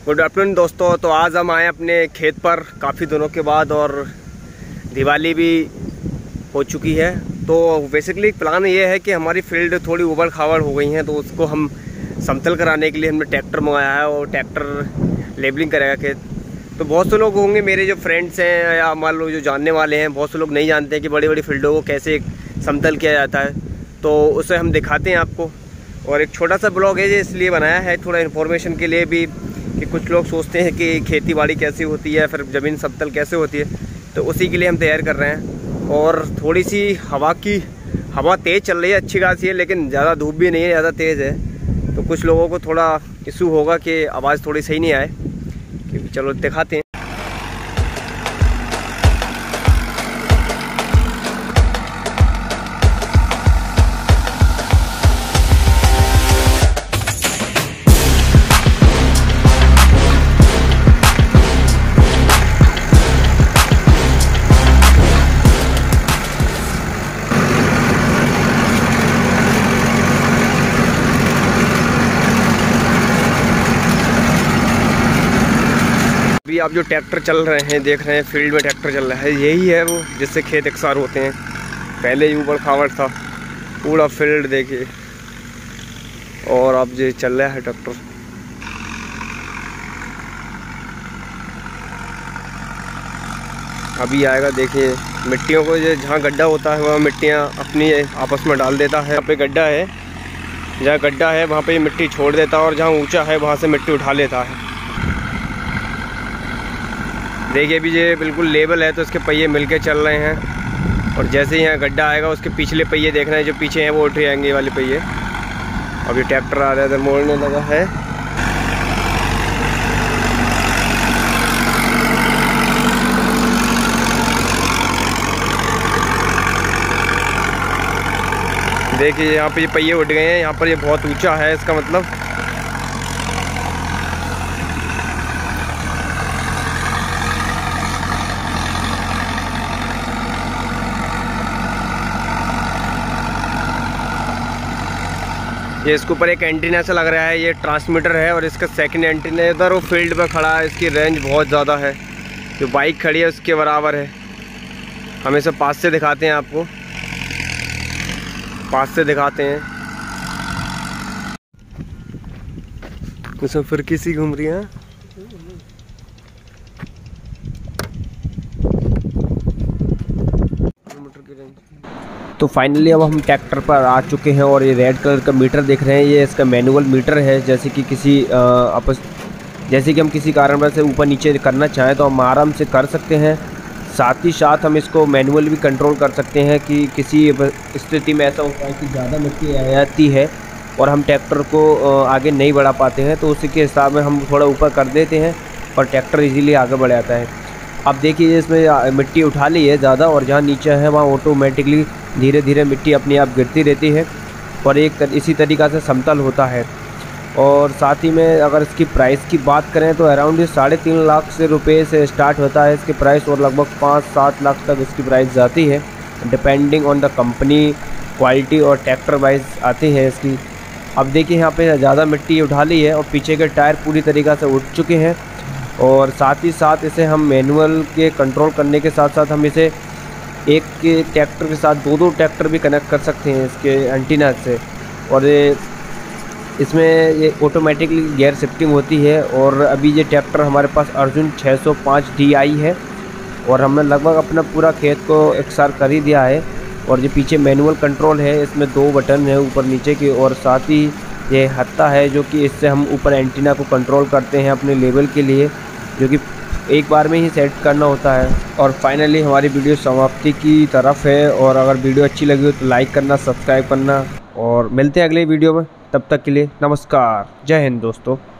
Good afternoon दोस्तों। तो आज हम आए अपने खेत पर काफ़ी दिनों के बाद और दिवाली भी हो चुकी है। तो बेसिकली प्लान ये है कि हमारी फील्ड थोड़ी उबड़ खाबड़ हो गई हैं, तो उसको हम समतल कराने के लिए हमने ट्रैक्टर मंगाया है और ट्रैक्टर लेबलिंग करेगा खेत। तो बहुत से लोग होंगे मेरे जो फ्रेंड्स हैं या मान लो जो जानने वाले हैं, बहुत से लोग नहीं जानते हैं कि बड़ी बड़ी फील्डों को कैसे समतल किया जाता है। तो उसे हम दिखाते हैं आपको। और एक छोटा सा ब्लॉग है जो इसलिए बनाया है, थोड़ा इन्फॉर्मेशन के लिए भी, कि कुछ लोग सोचते हैं कि खेती बाड़ी कैसी होती है, फिर ज़मीन समतल कैसे होती है, तो उसी के लिए हम तैयार कर रहे हैं। और थोड़ी सी हवा तेज़ चल रही है, अच्छी खासी है, लेकिन ज़्यादा धूप भी नहीं है, ज़्यादा तेज़ है। तो कुछ लोगों को थोड़ा इशू होगा कि आवाज़ थोड़ी सही नहीं आए, कि चलो दिखाते हैं। अभी आप जो ट्रैक्टर चल रहे हैं, देख रहे हैं फील्ड में ट्रैक्टर चल रहा है, यही है वो जिससे खेत एकसार होते हैं। पहले ही ऊबड़ खाबड़ था पूरा फील्ड, देखिए। और अब जो चल रहा है ट्रैक्टर, अभी आएगा। देखिए मिट्टियों को, जो जहाँ गड्ढा होता है वहाँ मिट्टियाँ अपनी आपस में डाल देता है। यहाँ पे गड्ढा है, जहाँ गड्ढा है वहाँ पे मिट्टी छोड़ देता है, और जहाँ ऊंचा है वहाँ से मिट्टी उठा लेता है। देखिए अभी ये बिल्कुल लेवल है, तो इसके पहिए मिलके चल रहे हैं। और जैसे ही यहाँ गड्ढा आएगा उसके पिछले पहिए देखना है, जो पीछे हैं वो उठ जाएंगे, वाले पहिए। अभी ट्रैक्टर आ रहा है, इधर मोड़ने लगा है। देखिए यहाँ पे ये पहिए उठ गए हैं, यहाँ पर ये बहुत ऊंचा है, इसका मतलब। ये इसके ऊपर एक एंटीना सा लग रहा है, ये ट्रांसमीटर है, और इसका सेकंड एंटीना इधर वो फील्ड पे खड़ा है। इसकी रेंज बहुत ज़्यादा है, जो बाइक खड़ी है उसके बराबर है। हम इसे पास से दिखाते हैं आपको, पास से दिखाते हैं। इसमें फिर किसी घूम रही है। तो फाइनली अब हम ट्रैक्टर पर आ चुके हैं, और ये रेड कलर का मीटर देख रहे हैं, ये इसका मैनुअल मीटर है। जैसे कि हम किसी कारणवश से ऊपर नीचे करना चाहें तो हम आराम से कर सकते हैं। साथ ही साथ हम इसको मैनुअल भी कंट्रोल कर सकते हैं कि किसी स्थिति में ऐसा होता है कि ज़्यादा मिट्टी आ जाती है और हम ट्रैक्टर को आगे नहीं बढ़ा पाते हैं, तो उसी के हिसाब में हम थोड़ा ऊपर कर देते हैं और ट्रैक्टर इजीली आगे बढ़ जाता है। अब देखिए इसमें मिट्टी उठा ली है ज़्यादा, और जहाँ नीचे है वहाँ ऑटोमेटिकली धीरे धीरे मिट्टी अपने आप गिरती रहती है, और एक इसी तरीक़ा से समतल होता है। और साथ ही में अगर इसकी प्राइस की बात करें तो अराउंड 3.5 लाख से रुपये से स्टार्ट होता है इसकी प्राइस, और लगभग 5-7 लाख तक इसकी प्राइस जाती है, depending on the company, quality और ट्रैक्टर वाइज आती है इसकी। अब देखिए यहाँ पे ज़्यादा मिट्टी उठा ली है और पीछे के टायर पूरी तरीक़ा से उठ चुके हैं। और साथ ही साथ इसे हम मैनुअल के कंट्रोल करने के साथ साथ हम इसे एक के ट्रैक्टर के साथ 2-2 ट्रैक्टर भी कनेक्ट कर सकते हैं इसके एंटीना से। और इसमें ये ऑटोमेटिकली गियर शिफ्टिंग होती है। और अभी ये ट्रैक्टर हमारे पास अर्जुन 605 DI है, और हमने लगभग अपना पूरा खेत को एकसार कर ही दिया है। और ये पीछे मैनुअल कंट्रोल है, इसमें 2 बटन है ऊपर नीचे की, और साथ ही ये हत्था है जो कि इससे हम ऊपर एंटीना को कंट्रोल करते हैं अपने लेवल के लिए, जो कि एक बार में ही सेट करना होता है। और फाइनली हमारी वीडियो समाप्ति की तरफ है, और अगर वीडियो अच्छी लगी हो तो लाइक करना, सब्सक्राइब करना, और मिलते हैं अगले वीडियो में। तब तक के लिए नमस्कार, जय हिंद दोस्तों।